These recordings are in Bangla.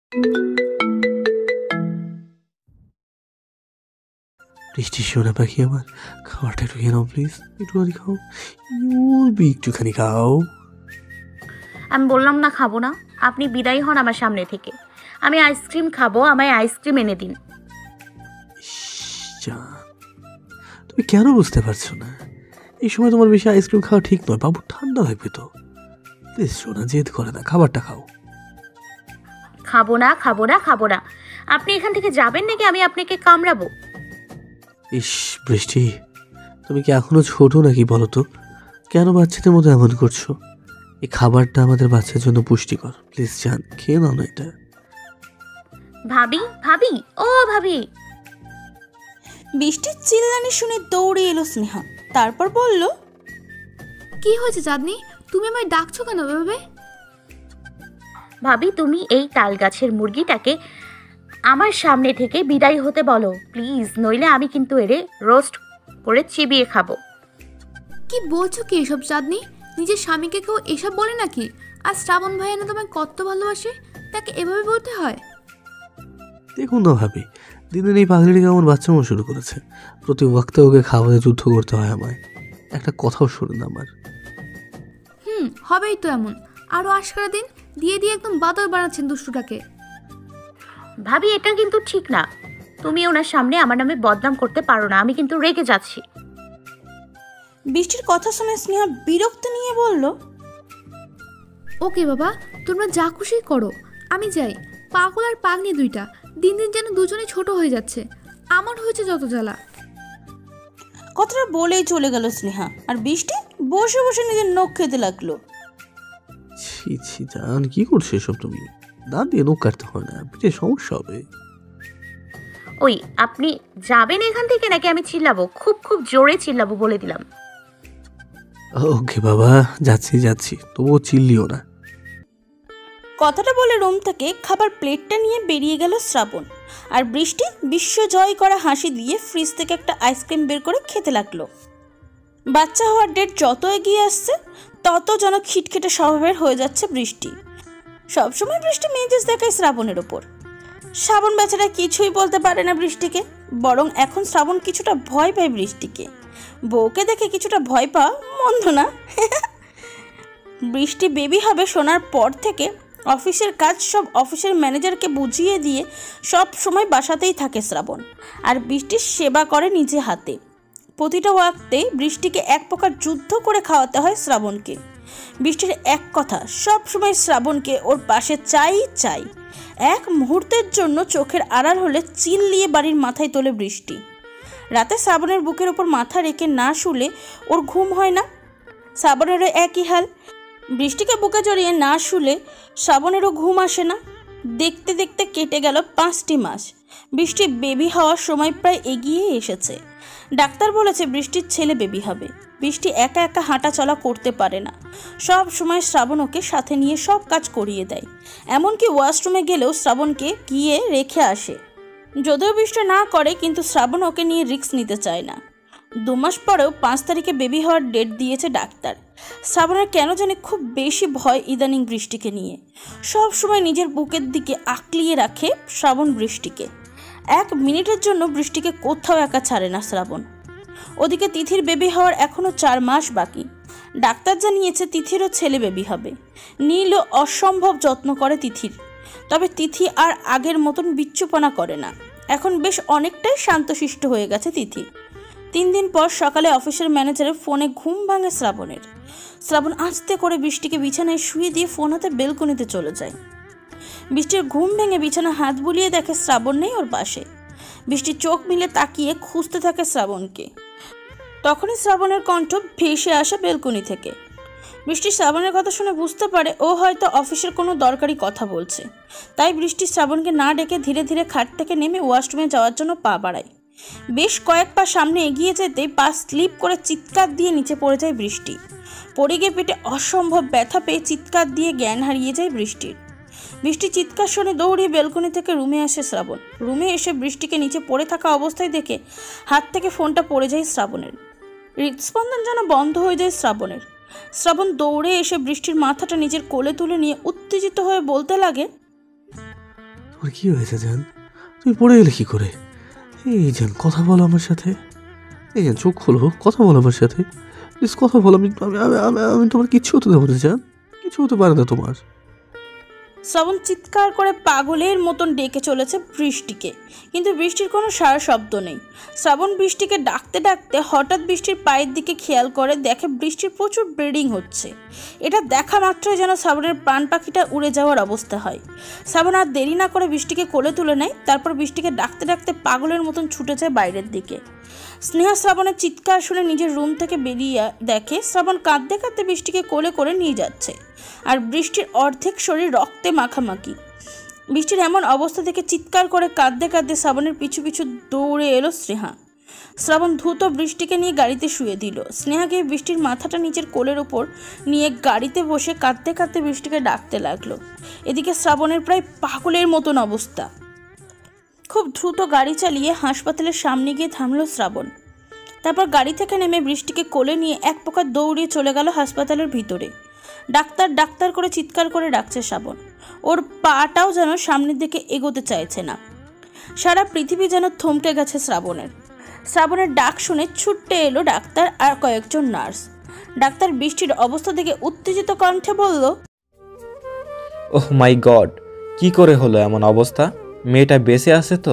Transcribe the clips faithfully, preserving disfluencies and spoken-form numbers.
বৃষ্টি সোনা পাখি আমার, খাবারটা একটু খেয়ে নাও প্লিজ, একটুখানি খাও, ইউবি একটুখানি খাও। আমি বললাম না খাবো না। আপনি বিদায় হন আমার সামনে থেকে। আমি আইসক্রিম খাবো, আমায় আইসক্রিম এনে দিন। তুমি কেন বুঝতে পারছো না? এই সময় তোমার বেশি আইসক্রিম খাওয়া ঠিক নয়, বাবু ঠান্ডা লাগবে তো। প্লিজ সোনা, জেদ করে না, খাবারটা খাও। খাবো না, খাবো না, খাবো না। আপনি এখান থেকে যাবেন নাকি আমি আপনাকে কামড়াবো? ইস বৃষ্টি, তুমি কি এখনো ছোট নাকি বলো তো? কেন বাচ্চাদের মতো এমন করছো? এই খাবারটা আমাদের বাচ্চার জন্য পুষ্টিকর, প্লিজ জান, খেয়ে নাও না এটা। ভাবি, ভাবি, ও ভাবি। বৃষ্টির চিল্লানি শুনে দৌড়ে এলো স্নেহা, তারপর বলল, কি হয়েছে চাঁদনি? তুমি আমায় ডাকছো কেন এভাবে? ভাবি, তুমি এই তাল গাছের মুরগিটাকে আমার সামনে থেকে বিদায় হতে বলো প্লিজ, নইলে আমি কিন্তু এরে রোস্ট করে চিবিয়ে খাবো। কি বলছো কি এসব চাঁদনি? নিজের স্বামীকে কেউ এসব বলে নাকি? আর শ্রাবণ ভাই না তোমায় কত ভালোবাসে, তাকে এভাবে বলতে হয়? দেখুন না ভাবি, দিনের এই পাগলিটি কেমন বাচ্চামো শুরু করেছে। প্রতি ওয়াক্তে ওকে খাওয়াতে যুদ্ধ করতে হয় আমায়। একটা কথাও শুনে না আমার। হুম, হবেই তো এমন। আরও আশকারা দিন দিয়ে দিয়ে একদম বাদর বানাচ্ছেন দুষ্টুটাকে। ভাবি, এটা কিন্তু ঠিক না। তুমি ওনার সামনে আমার নামে বদনাম করতে পারো না, আমি কিন্তু রেগে যাচ্ছি। বৃষ্টির কথা শুনে স্নেহা বিরক্ত নিয়ে বলল, ওকে বাবা, তোমরা যা খুশি করো, আমি যাই। পাগল আর পাগনি দুইটা দিন দিন যেন দুজনে ছোট হয়ে যাচ্ছে। আমার হয়েছে যত জ্বালা। কথাটা বলেই চলে গেল স্নেহা, আর বৃষ্টি বসে বসে নিজের নখ খেতে লাগলো। ছি ছি জান, কি করছো এসব তুমি? দাঁত দিয়ে নখ কাটতে হয় না, পিঠে সমস্যা হবে। ওই, আপনি যাবেন এখান থেকে নাকি আমি চিল্লাবো? খুব খুব জোরে চিল্লাবো বলে দিলাম। ওকে বাবা, যাচ্ছি যাচ্ছি, তবুও চিল্লিও না। কথাটা বলে রুম থেকে খাবার প্লেটটা নিয়ে বেরিয়ে গেল শ্রাবণ, আর বৃষ্টি বিশ্ব জয় করা হাসি দিয়ে ফ্রিজ থেকে একটা আইসক্রিম বের করে খেতে লাগলো। বাচ্চা হওয়ার ডেট যত এগিয়ে আসছে তত যেন খিটখিটে স্বভাবের হয়ে যাচ্ছে বৃষ্টি। সবসময় বৃষ্টি মেজাজ দেখায় শ্রাবণের ওপর। শ্রাবণ বেচারা কিছুই বলতে পারে না বৃষ্টিকে, বরং এখন শ্রাবণ কিছুটা ভয় পায় বৃষ্টিকে। বউকে দেখে কিছুটা ভয় পাওয়া মন্দ না। বৃষ্টি বেবি হবে শোনার পর থেকে অফিসের কাজ সব অফিসের ম্যানেজারকে বুঝিয়ে দিয়ে সব সময় বাসাতেই থাকে শ্রাবণ, আর বৃষ্টির সেবা করে নিজে হাতে। প্রতিটা ওয়াক্তে বৃষ্টিকে এক প্রকার যুদ্ধ করে খাওয়াতে হয় শ্রাবণকে। বৃষ্টির এক কথা সব সময় শ্রাবণকে ওর পাশে চাই চাই। এক মুহূর্তের জন্য চোখের আড়াল হলে চিল্লিয়ে বাড়ির মাথায় তোলে বৃষ্টি। রাতে শ্রাবণের বুকের ওপর মাথা রেখে না শুলে ওর ঘুম হয় না। শ্রাবণেরও একই হাল, বৃষ্টিকে বুকে জড়িয়ে না শুলে শ্রাবণেরও ঘুম আসে না। দেখতে দেখতে কেটে গেল পাঁচটি মাস। বৃষ্টি বেবি হওয়ার সময় প্রায় এগিয়ে এসেছে। ডাক্তার বলেছে বৃষ্টির ছেলে বেবি হবে। বৃষ্টি একা একা হাঁটা চলা করতে পারে না, সব সময় শ্রাবণ ওকে সাথে নিয়ে সব কাজ করিয়ে দেয়। এমনকি ওয়াশরুমে গেলেও শ্রাবণকে গিয়ে রেখে আসে। যদিও বৃষ্টি না করে, কিন্তু শ্রাবণ ওকে নিয়ে রিস্ক নিতে চায় না। দু মাস পরেও পাঁচ তারিখে বেবি হওয়ার ডেট দিয়েছে ডাক্তার। শ্রাবণের কেন জানি খুব বেশি ভয় ইদানিং বৃষ্টিকে নিয়ে। সব সময় নিজের বুকের দিকে আঁকলিয়ে রাখে শ্রাবণ বৃষ্টিকে। এক মিনিটের জন্য বৃষ্টিকে কোথাও একা ছাড়ে না শ্রাবণ। ওদিকে তিথির বেবি হওয়ার এখনও চার মাস বাকি। ডাক্তার জানিয়েছে তিথিরও ছেলে বেবি হবে। নীলও অসম্ভব যত্ন করে তিথির, তবে তিথি আর আগের মতন বিচ্ছুপনা করে না। এখন বেশ অনেকটাই শান্তশিষ্ট হয়ে গেছে তিথি। তিন দিন পর সকালে অফিসের ম্যানেজারের ফোনে ঘুম ভাঙে শ্রাবণের। শ্রাবণ আস্তে করে বৃষ্টিকে বিছানায় শুয়ে দিয়ে ফোন হাতে বেলকনিতে চলে যায়। বৃষ্টির ঘুম ভেঙে বিছানা হাত বুলিয়ে দেখে শ্রাবণ নেই ওর পাশে। বৃষ্টি চোখ মিলে তাকিয়ে খুঁজতে থাকে শ্রাবণকে। তখনই শ্রাবণের কণ্ঠ ভেসে আসে বেলকনি থেকে। বৃষ্টি শ্রাবণের কথা শুনে বুঝতে পারে ও হয়তো অফিসের কোনো দরকারি কথা বলছে। তাই বৃষ্টি শ্রাবণকে না ডেকে ধীরে ধীরে খাট থেকে নেমে ওয়াশরুমে যাওয়ার জন্য পা বাড়ায়। বেশ কয়েক পা সামনে এগিয়ে যেতেই পা স্লিপ করে চিৎকার দিয়ে নিচে পড়ে যায় বৃষ্টি। পড়ে গিয়ে পেটে অসম্ভব ব্যথা পেয়ে চিৎকার দিয়ে জ্ঞান হারিয়ে যায় বৃষ্টির। বৃষ্টি চিৎকার শুনে দৌড়িয়ে বেলকনি থেকে রুমে আসে শ্রাবণ। রুমে এসে বৃষ্টিকে নিচে পড়ে থাকা অবস্থায় দেখে হাত থেকে ফোনটা পড়ে যায় শ্রাবণের। হৃদস্পন্দন যেন বন্ধ হয়ে যায় শ্রাবণের। শ্রাবণ দৌড়ে এসে বৃষ্টির মাথাটা নিজের কোলে তুলে নিয়ে উত্তেজিত হয়ে বলতে লাগে, তোমার কি হয়েছে জান? তুমি পড়ে গেলে কি করে? এই জান, কথা বলো আমার সাথে। এই জান, চোখ খোলো, কথা বলো আমার সাথে প্লিজ, কথা বলো। আমি আমি আমি আমি তোমার কিচ্ছু হতে দেবো না জান, কিছু হতে পারে না তোমার। শ্রাবণ চিৎকার করে পাগলের মতন ডেকে চলেছে বৃষ্টিকে, কিন্তু বৃষ্টির কোনো সারা শব্দ নেই। শ্রাবণ বৃষ্টিকে ডাকতে ডাকতে হঠাৎ বৃষ্টির পায়ের দিকে খেয়াল করে, দেখে বৃষ্টির প্রচুর ব্লিডিং হচ্ছে। এটা দেখা মাত্রই যেন শ্রাবণের প্রাণ পাখিটা উড়ে যাওয়ার অবস্থা হয়। শ্রাবণ আর দেরি না করে বৃষ্টিকে কোলে তুলে নেয়, তারপর বৃষ্টিকে ডাকতে ডাকতে পাগলের মতন ছুটে যায় বাইরের দিকে। স্নেহা শ্রাবণের চিৎকার শুনে নিজের রুম থেকে বেরিয়ে দেখে শ্রাবণ কাঁদতে কাঁদতে বৃষ্টিকে কোলে করে নিয়ে যাচ্ছে, আর বৃষ্টির অর্ধেক শরীর রক্তে মাখামাখি। বৃষ্টির এমন অবস্থা থেকে চিৎকার করে কাঁদতে কাঁদতে শ্রাবণের পিছু পিছু দৌড়ে এলো স্নেহা। শ্রাবণ দ্রুত বৃষ্টিকে নিয়ে গাড়িতে শুয়ে দিল। স্নেহা গিয়ে বৃষ্টির মাথাটা নিচের কোলের ওপর নিয়ে গাড়িতে বসে কাঁদতে কাঁদতে বৃষ্টিকে ডাকতে লাগলো। এদিকে শ্রাবণের প্রায় পাগলের মতন অবস্থা। খুব দ্রুত গাড়ি চালিয়ে হাসপাতালের সামনে গিয়ে থামলো শ্রাবণ। তারপর গাড়ি থেকে নেমে বৃষ্টিকে কোলে নিয়ে এক প্রকার দৌড়িয়ে চলে গেল হাসপাতালের ভিতরে। ডাক্তার ডাক্তার করে চিৎকার করে ডাকছে শ্রাবণ। ওর পাটাও যেন সামনের দিকে এগোতে চাইছে না। সারা পৃথিবী যেন থমকে গেছে শ্রাবণের। শ্রাবণের ডাক শুনে ছুটতে এলো ডাক্তার আর কয়েকজন নার্স। ডাক্তার বৃষ্টির অবস্থা দেখে উত্তেজিত কণ্ঠে বলল, ওহ মাই গড, কি করে হলো এমন অবস্থা? মেয়েটা বেঁচে আছে তো?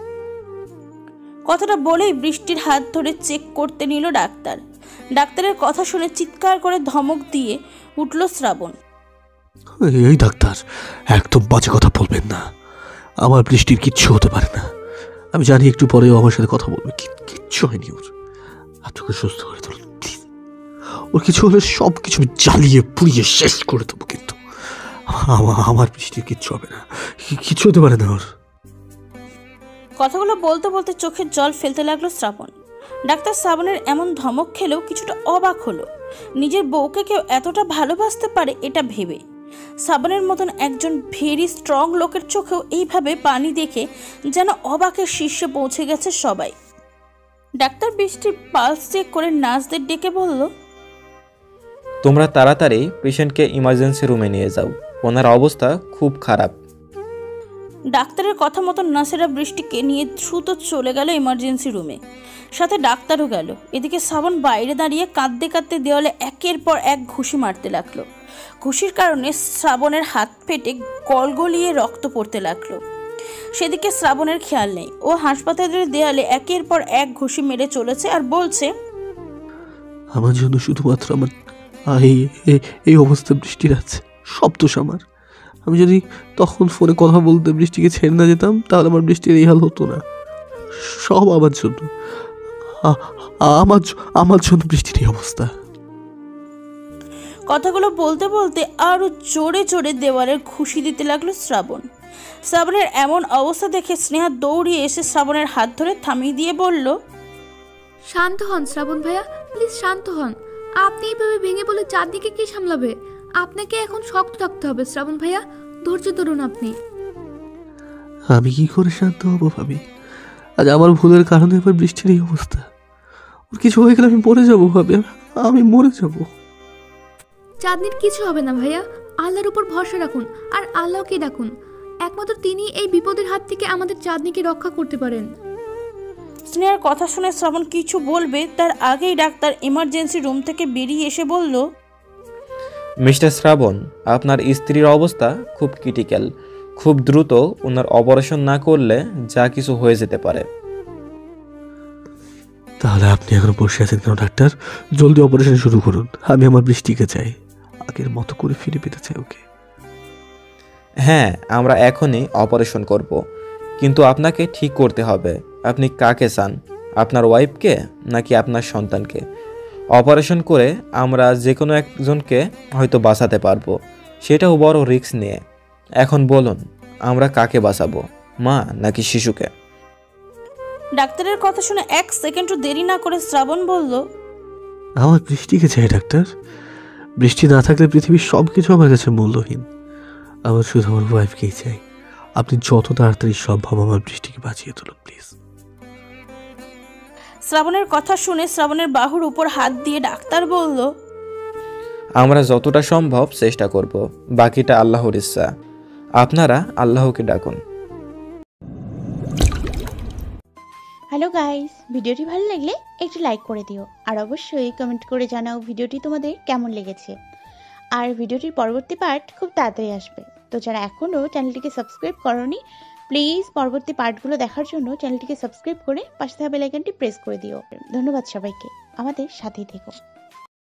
কথাটা বলেই বৃষ্টির হাত ধরে চেক করতে নিল ডাক্তার। ডাক্তারের কথা শুনে চিৎকার করে ধমক দিয়ে উঠল শ্রাবণ। এই ডাক্তার, একদম বাজে কথা বলবেন না। আমার বৃষ্টির কিচ্ছু হতে পারে না। আমি জানি একটু পরেও আমার সাথে কথা বলবে। কিচ্ছু হয়নি ওর। আপনাকে সুস্থ করে তুলুন প্লিজ। ওর কিছু হলে সব কিছু জ্বালিয়ে পুড়িয়ে শেষ করে দেবো, কিন্তু আমার বৃষ্টির কিচ্ছু হবে না, কিচ্ছু হতে পারে না ওর। কথাগুলো বলতে বলতে চোখের জল ফেলতে লাগলো শ্রাবণ। ডাক্তার শ্রাবণের এমন ধমক খেলেও কিছুটা অবাক হলো। নিজের বউকে কেউ এতটা ভালোবাসতে পারে এটা ভেবে। শ্রাবণের মতন একজন ভেরি স্ট্রং লোকের চোখেও এইভাবে পানি দেখে যেন অবাকের শীর্ষে পৌঁছে গেছে সবাই। ডাক্তার বৃষ্টির পালস চেক করে নার্সদের ডেকে বলল, তোমরা তাড়াতাড়ি পেশেন্টকে ইমার্জেন্সি রুমে নিয়ে যাও, ওনার অবস্থা খুব খারাপ। ডাক্তারের কথা মতো নার্সেরা বৃষ্টিকে নিয়ে দ্রুত চলে গেল ইমার্জেন্সি রুমে। সাথে ডাক্তারও গেল। এদিকে শ্রাবণ বাইরে দাঁড়িয়ে কাঁদতে কাঁদতে দেওয়ালে একের পর এক ঘুষি মারতে লাগলো। ঘুষির কারণে শ্রাবণের হাত ফেটে গলগলিয়ে রক্ত পড়তে লাগলো। সেদিকে শ্রাবণের খেয়াল নেই। ও হাসপাতালের দেয়ালে একের পর এক ঘুষি মেরে চলেছে আর বলছে, আমার জন্য শুধুমাত্র আমার এই এই অবস্থা বৃষ্টির আছে, সব দোষ আমার। আমি যদি তখন ফোনে কথা বলতে বৃষ্টিকে ছেড়ে না যেতাম, তাহলে আমার বৃষ্টির এই হাল হতো না। সব আমার জন্য, আমার আমার জন্য বৃষ্টির এই অবস্থা। কথাগুলো বলতে বলতে আরো জোরে জোরে দেওয়ালের ঘুষি দিতে লাগলো শ্রাবণ। শ্রাবণের এমন অবস্থা দেখে স্নেহা দৌড়িয়ে এসে শ্রাবণের হাত ধরে থামিয়ে দিয়ে বলল, শান্ত হন শ্রাবণ ভাইয়া, প্লিজ শান্ত হন। আপনি এইভাবে ভেঙে বলে চারদিকে কে সামলাবে? আপনাকে এখন শক্ত থাকতে হবে শ্রাবণ ভাইয়া, ধৈর্য ধরুন আপনি। আমি কি করে শান্ত হবো ভাবি? আজ আমার ভুলের কারণে এবার বৃষ্টির এই অবস্থা। ওর কিছু হয়ে গেলে আমি মরে যাবো ভাবি, আমি মরে যাবো। চাঁদনির কিছু হবে না ভাইয়া, আল্লাহর উপর ভরসা রাখুন আর আল্লাহকে ডাকুন। একমাত্র তিনি এই বিপদের হাত থেকে আমাদের চাঁদনিকে রক্ষা করতে পারেন। স্নেহার কথা শুনে শ্রাবণ কিছু বলবে তার আগেই ডাক্তার ইমার্জেন্সি রুম থেকে বেরিয়ে এসে বলল, মিস্টার শ্রাবণ, আপনার স্ত্রীর অবস্থা খুব ক্রিটিক্যাল। খুব দ্রুত ওনার অপারেশন না করলে যা কিছু হয়ে যেতে পারে। তাহলে আপনি এখন বসে আছেন কেন ডাক্তার? জলদি অপারেশন শুরু করুন। আমি আমার বৃষ্টিকে চাই, আগের মতো করে ফিরে পেতে চাই ওকে। হ্যাঁ, আমরা এখনই অপারেশন করব, কিন্তু আপনাকে ঠিক করতে হবে আপনি কাকে চান, আপনার ওয়াইফকে নাকি আপনার সন্তানকে। অপারেশন করে আমরা যে কোনো একজনকে হয়তো বাঁচাতে পারবো, সেটাও বড় রিস্ক নিয়ে। এখন বলুন, আমরা কাকে বাঁচাবো, মা নাকি শিশুকে? ডাক্তারের কথা শুনে এক সেকেন্ডও দেরি না করে শ্রাবণ বলল, আমার বৃষ্টিকে চাই ডাক্তার। বৃষ্টি না থাকলে পৃথিবীর সব কিছু আমার কাছে মূল্যহীন। আমার শুধু আমার ওয়াইফকেই চাই। আপনি যত তাড়াতাড়ি সম্ভব আমার বৃষ্টিকে বাঁচিয়ে তুলুন প্লিজ। শ্রাবণের কথা শুনে শ্রাবণের বাহুর উপর হাত দিয়ে ডাক্তার বলল, আমরা যতটা সম্ভব চেষ্টা করব, বাকিটা আল্লাহর ইচ্ছা। আপনারা আল্লাহকে ডাকুন। হ্যালো গাইস, ভিডিওটি ভালো লাগলে একটু লাইক করে দিও আর অবশ্যই কমেন্ট করে জানাও ভিডিওটি তোমাদের কেমন লেগেছে। আর ভিডিওটির পরবর্তী পার্ট খুব তাড়াতাড়ি আসবে, তো যারা এখনও চ্যানেলটিকে সাবস্ক্রাইব করোনি প্লিজ পরবর্তী পার্টগুলো দেখার জন্য চ্যানেলটিকে সাবস্ক্রাইব করে পাশে থাকা বেল আইকনটি প্রেস করে দিও। ধন্যবাদ সবাইকে, আমাদের সাথেই থেকো।